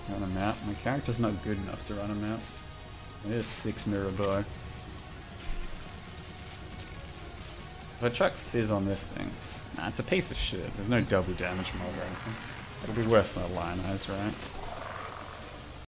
Run a map. My character's not good enough to run a map. There's 6 mirror bow. If I chuck Fizz on this thing... Nah, it's a piece of shit. There's no double damage mod or anything. It'll be worse than a Lion Eyes, right?